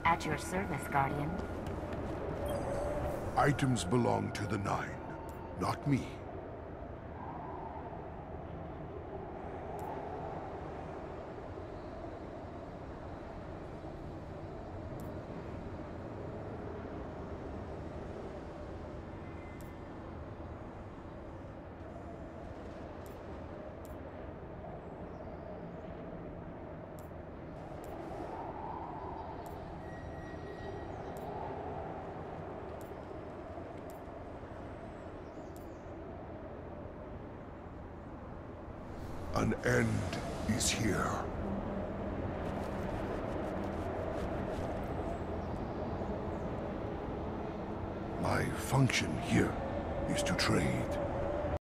At your service, Guardian. Items belong to the Nine, not me. An end is here. My function here is to trade.